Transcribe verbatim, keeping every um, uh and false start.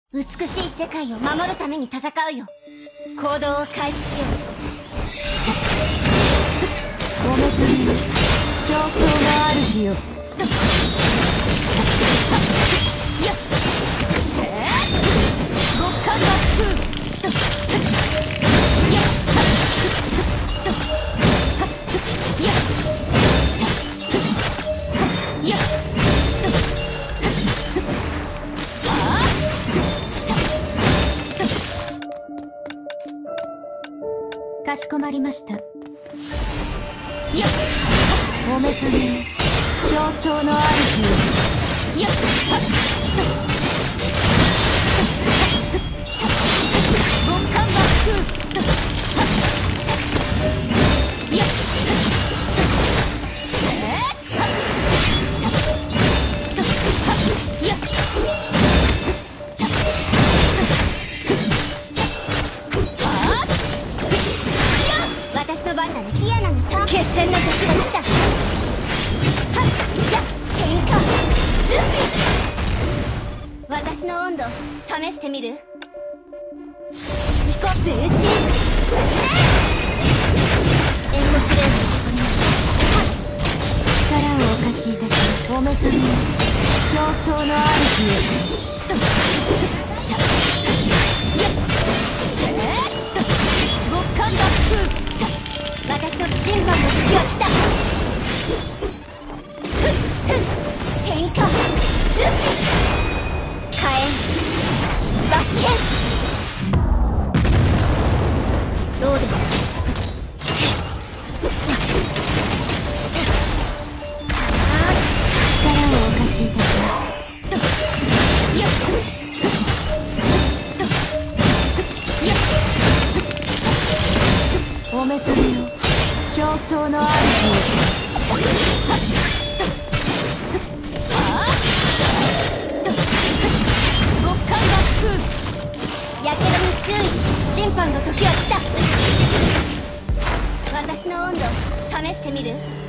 美しい世界を守るために戦うよ。行動を開始しよう。 ごめずに競争の主よ。 やっせー極寒バックやっやっやっかしこまりました。 やっごめずに競争の主よ。 やっ極寒バックやっせーやっ私の番だね。キアナのターン。決戦の時が来た。はっじゃ喧嘩準備。私の温度試してみる。行こう。全身全霊。援護司令部に取りました。 力をお貸しいたします。ごめずに競争の主よ。 やっせー極寒バック。私の審判の時は来た。ふっふっ天下準備。火炎罰剣。どうでも力をお貸しいたします。 やっやっごめずに競争の主よ。 やけどに注意。審判の時は来た。私の温度試してみる。